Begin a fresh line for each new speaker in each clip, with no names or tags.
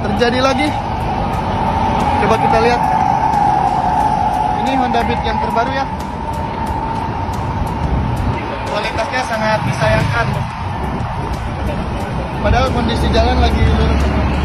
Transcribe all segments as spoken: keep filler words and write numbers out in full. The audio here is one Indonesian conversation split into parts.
terjadi lagi. Coba kita lihat. Ini Honda Beat yang terbaru ya. Kualitasnya sangat disayangkan. Padahal kondisi jalan lagi lurus.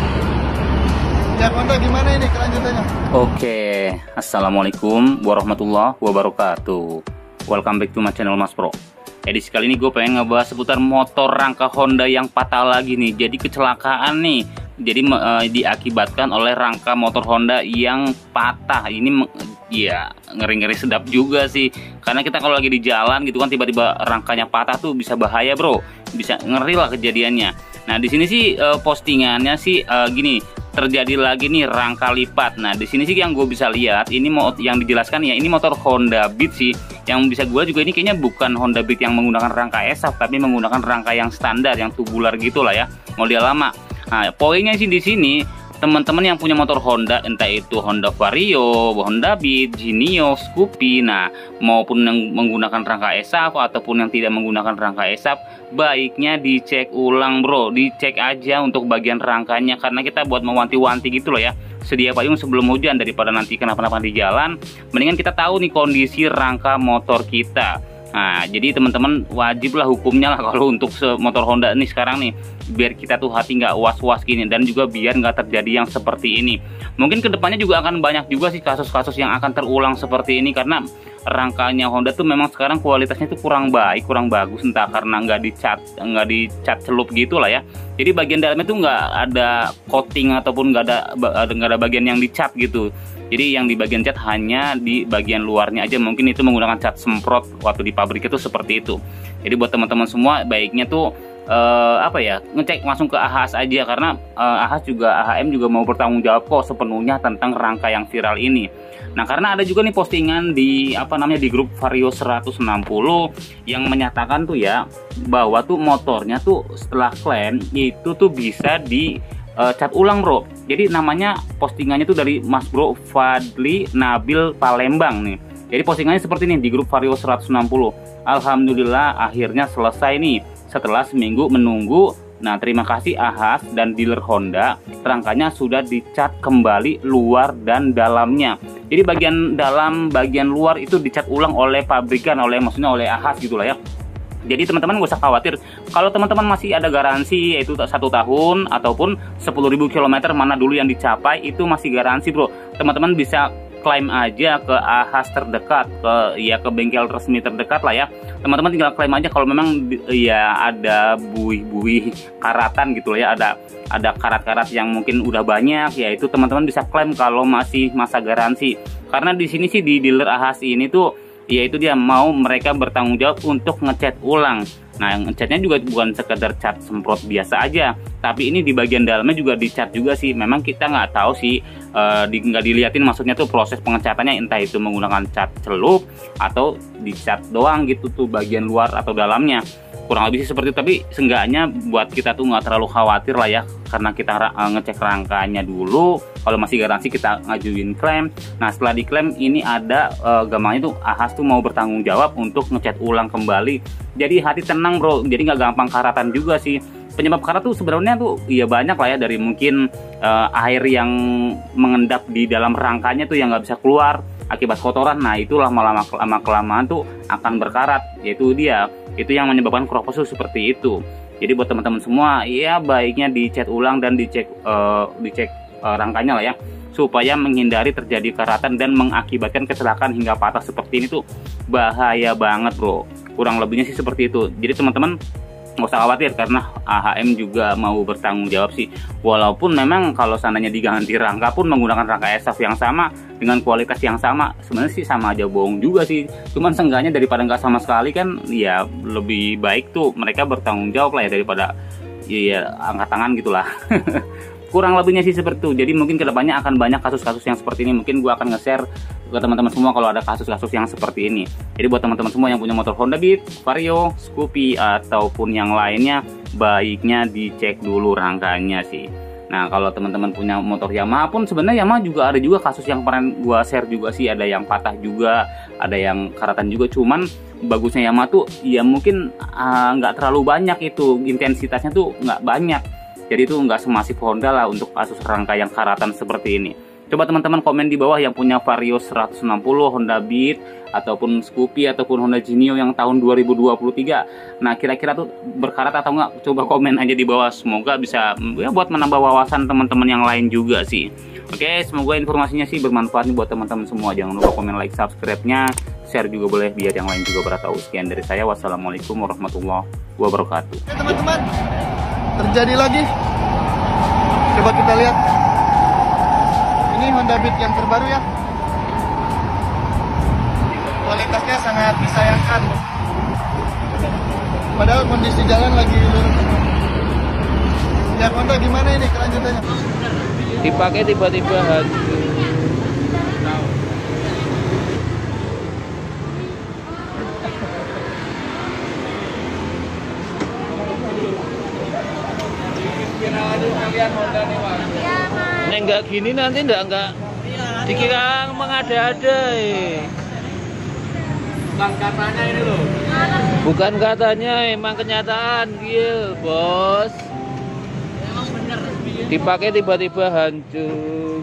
Ya Honda, gimana ini kelanjutannya?
Oke, assalamualaikum warahmatullahi wabarakatuh. Welcome back to my channel Mas Pro. Edisi kali ini gue pengen ngebahas seputar motor rangka Honda yang patah lagi nih. Jadi kecelakaan nih. Jadi uh, diakibatkan oleh rangka motor Honda yang patah. Ini ya ngeri-ngeri sedap juga sih. Karena kita kalau lagi di jalan gitu kan tiba-tiba rangkanya patah tuh bisa bahaya, bro. Bisa ngeri lah kejadiannya. Nah di sini sih uh, postingannya sih uh, gini. Terjadi lagi nih rangka lipat. Nah di sini sih yang gue bisa lihat ini mau yang dijelaskan ya, ini motor Honda Beat sih. Yang bisa gue juga ini kayaknya bukan Honda Beat yang menggunakan rangka S A F, tapi menggunakan rangka yang standar, yang tubular gitulah ya, model lama. Nah poinnya sih di sini teman-teman yang punya motor Honda, entah itu Honda Vario, Honda Beat, Genio, Scoopy, nah maupun yang menggunakan rangka S A F ataupun yang tidak menggunakan rangka S A F, baiknya dicek ulang bro, dicek aja untuk bagian rangkanya, karena kita buat mewanti-wanti gitu loh ya. Sedia payung sebelum hujan, daripada nanti kenapa-napa di jalan, mendingan kita tahu nih kondisi rangka motor kita. Nah jadi teman-teman wajiblah hukumnya lah kalau untuk motor Honda ini sekarang nih, biar kita tuh hati nggak was-was gini, dan juga biar nggak terjadi yang seperti ini. Mungkin kedepannya juga akan banyak juga sih kasus-kasus yang akan terulang seperti ini, karena rangkanya Honda tuh memang sekarang kualitasnya tuh kurang baik, kurang bagus, entah karena nggak dicat nggak dicat celup gitu lah ya. Jadi bagian dalamnya tuh nggak ada coating ataupun nggak ada nggak ada bagian yang dicat gitu. Jadi yang di bagian cat hanya di bagian luarnya aja, mungkin itu menggunakan cat semprot waktu di pabrik itu seperti itu. Jadi buat teman-teman semua baiknya tuh Uh, apa ya, ngecek langsung ke A H S aja, karena uh, A H S juga A H M juga mau bertanggung jawab kok sepenuhnya tentang rangka yang viral ini. Nah karena ada juga nih postingan di apa namanya di grup Vario seratus enam puluh yang menyatakan tuh ya bahwa tuh motornya tuh setelah klaim itu tuh bisa di uh, cat ulang bro. Jadi namanya postingannya tuh dari Mas Bro Fadli Nabil Palembang nih. Jadi postingannya seperti ini di grup Vario seratus enam puluh. Alhamdulillah akhirnya selesai nih setelah seminggu menunggu. Nah terima kasih A H S dan dealer Honda, rangkanya sudah dicat kembali luar dan dalamnya. Jadi bagian dalam, bagian luar itu dicat ulang oleh pabrikan, oleh maksudnya oleh A H S gitu lah ya. Jadi teman-teman gak usah khawatir kalau teman-teman masih ada garansi, yaitu satu tahun ataupun sepuluh ribu kilometer mana dulu yang dicapai, itu masih garansi bro. Teman-teman bisa klaim aja ke A H S terdekat, ke ya ke bengkel resmi terdekat lah ya. Teman-teman tinggal klaim aja kalau memang ya ada buih-buih karatan gitu ya, ada ada karat-karat yang mungkin udah banyak, ya itu teman-teman bisa klaim kalau masih masa garansi. Karena di sini sih di dealer A H S ini tuh yaitu dia mau mereka bertanggung jawab untuk ngecat ulang. Nah yang ngecatnya juga bukan sekedar cat semprot biasa aja, tapi ini di bagian dalamnya juga dicat juga sih. Memang kita nggak tahu sih, uh, di, nggak diliatin maksudnya tuh proses pengecatannya, entah itu menggunakan cat celup atau dicat doang gitu tuh bagian luar atau dalamnya. Kurang lebih sih seperti itu, tapi seenggaknya buat kita tuh nggak terlalu khawatir lah ya, karena kita uh, ngecek rangkanya dulu. Kalau masih garansi kita ngajuin klaim. Nah setelah diklaim ini ada uh, gampangnya tuh A H S tuh mau bertanggung jawab untuk ngecat ulang kembali. Jadi hati tenang bro, jadi nggak gampang karatan juga sih. Penyebab karat tuh sebenarnya tuh ya banyak lah ya, dari mungkin uh, air yang mengendap di dalam rangkanya tuh yang nggak bisa keluar akibat kotoran. Nah itulah malah lama kelamaan tuh akan berkarat, yaitu dia itu yang menyebabkan keropos tuh seperti itu. Jadi buat teman-teman semua ya baiknya dicat ulang dan dicek uh, dicek uh, rangkanya lah ya, supaya menghindari terjadi karatan dan mengakibatkan kecelakaan hingga patah seperti ini tuh bahaya banget bro. Kurang lebihnya sih seperti itu. Jadi teman-teman nggak usah khawatir, karena A H M juga mau bertanggung jawab sih. Walaupun memang kalau seandainya diganti rangka pun menggunakan rangka S A F yang sama dengan kualitas yang sama, sebenarnya sih sama aja bohong juga sih. Cuman seenggaknya daripada nggak sama sekali kan, ya lebih baik tuh mereka bertanggung jawab lah ya, daripada ya angkat tangan gitulah. Kurang lebihnya sih seperti itu. Jadi mungkin kedepannya akan banyak kasus-kasus yang seperti ini. Mungkin gua akan nge-share ke teman-teman semua kalau ada kasus-kasus yang seperti ini. Jadi buat teman-teman semua yang punya motor Honda Beat, Vario, Scoopy ataupun yang lainnya, baiknya dicek dulu rangkanya sih. Nah kalau teman-teman punya motor Yamaha pun, sebenarnya Yamaha juga ada juga kasus yang kemarin gua share juga sih, ada yang patah juga, ada yang karatan juga. Cuman bagusnya Yamaha tuh ya mungkin nggak uh, terlalu banyak, itu intensitasnya tuh nggak banyak. Jadi itu nggak semasif Honda lah untuk kasus rangka yang karatan seperti ini. Coba teman-teman komen di bawah yang punya Vario seratus enam puluh, Honda Beat, ataupun Scoopy, ataupun Honda Genio yang tahun dua ribu dua puluh tiga. Nah, kira-kira tuh berkarat atau enggak? Coba komen aja di bawah. Semoga bisa ya buat menambah wawasan teman-teman yang lain juga sih. Oke, semoga informasinya sih bermanfaat nih buat teman-teman semua. Jangan lupa komen, like, subscribe-nya, share juga boleh biar yang lain juga pada tahu. Sekian dari saya. Wassalamualaikum warahmatullahi wabarakatuh.
Oke teman-teman, terjadi lagi. Coba kita lihat. Ini Honda Beat yang terbaru ya. Kualitasnya sangat disayangkan. Padahal kondisi jalan lagi lurus. Yang Honda gimana ini kelanjutannya?
Dipakai tiba-tiba hancur. Nek nggak gini nanti nggak nggak dikira mengada-ada. Eh.
Bukan katanya ini loh.
Bukan katanya, emang kenyataan, Gil, bos.
Emang bener.
Dipakai tiba-tiba hancur.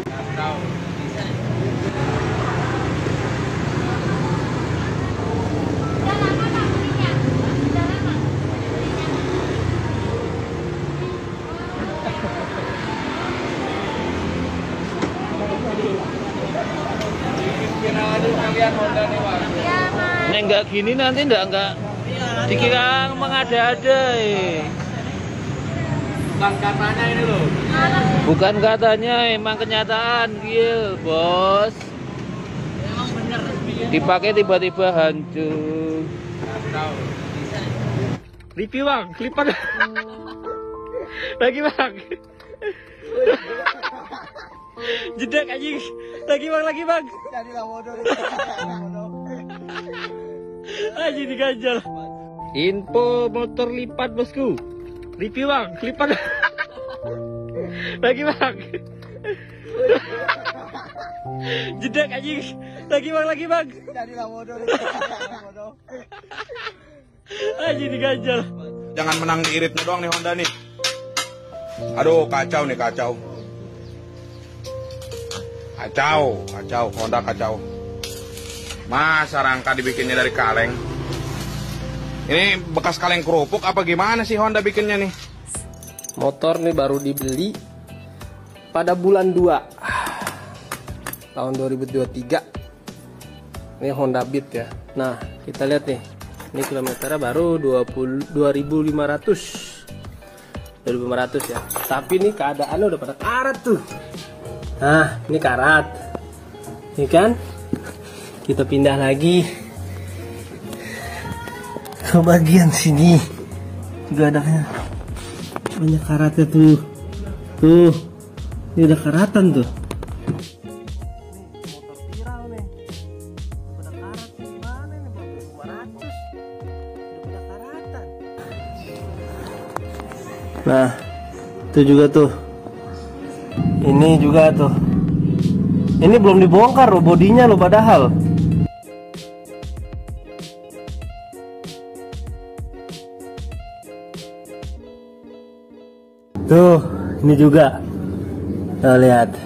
Nek nggak gini nanti nggak nggak dikira mengada-ada. Eh.
Bukan katanya ini loh.
Bukan katanya, emang kenyataan, Gil, bos.
Emang bener.
Dipakai tiba-tiba hancur.
Review bang, kelipan. Lagi bang. Jedek anjing. Lagi bang, lagi bang.
Jadilah bodoh.
Anjing diganjal. Info motor lipat bosku. Review bang, kelipan. Lagi bang. Jedek anjing. Lagi bang, lagi bang.
Jadilah bodoh.
Anjing diganjal.
Jangan menang di iritnya doang nih Honda nih. Aduh, kacau nih, kacau. Kacau, kacau, Honda kacau. Masa rangka dibikinnya dari kaleng? Ini bekas kaleng kerupuk apa gimana sih Honda bikinnya nih?
Motor nih baru dibeli pada bulan dua tahun dua ribu dua puluh tiga. Ini Honda Beat ya. Nah, kita lihat nih. Ini kilometernya baru dua ribu lima ratus. dua ribu lima ratus ya. Tapi nih keadaannya udah pada karat tuh. Nah, ini karat. Ini kan? Kita pindah lagi ke bagian sini. Juga ada banyak karatnya tuh. Tuh. Ini udah karatan tuh. Motor viral nih. Udah karat gimana nih? dua ribu lima ratus. Udah karatan. Nah, itu juga tuh. Ini juga tuh. Ini belum dibongkar loh bodinya loh padahal. Tuh, ini juga. Kita lihat.